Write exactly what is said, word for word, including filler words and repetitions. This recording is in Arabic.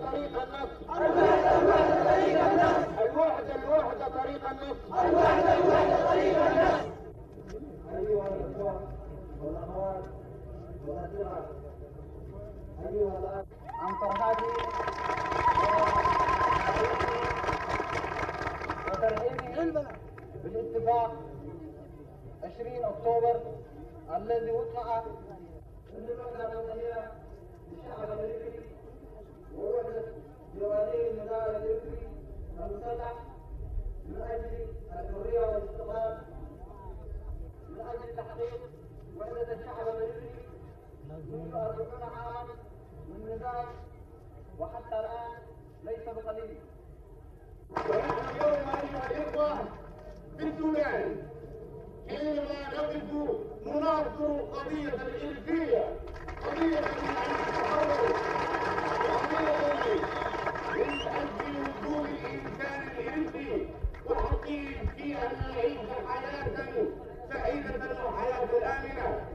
طريق النصر. الوحدة الوحدة طريق النصر. الوحدة الوحدة طريق النصر. الوحدة الوحدة طريق النصر. أيها الإخوة والأخوات والأصدقاء، أيها الأخ عن فرحتي وترحيبي بالاتفاق عشرين أكتوبر الذي وقع من الوحدة الوطنية للشعب الإريتري ووحدة جوانب النضال الإريتري المسلح من أجل الحرية والاستقلال، من أجل تحقيق وحدة الشعب الإريتري منذ أربعين عاما من نزال، وحتى الآن ليس بقليل. ونحن اليوم أيها الإخوة في السودان حينما نقف نناصر قضية الإرثية، قضية التحرر، قضية من أجل وجود الإنسان الإرثي وحقه في أن نعيش حياة سعيدة وحياة آمنة.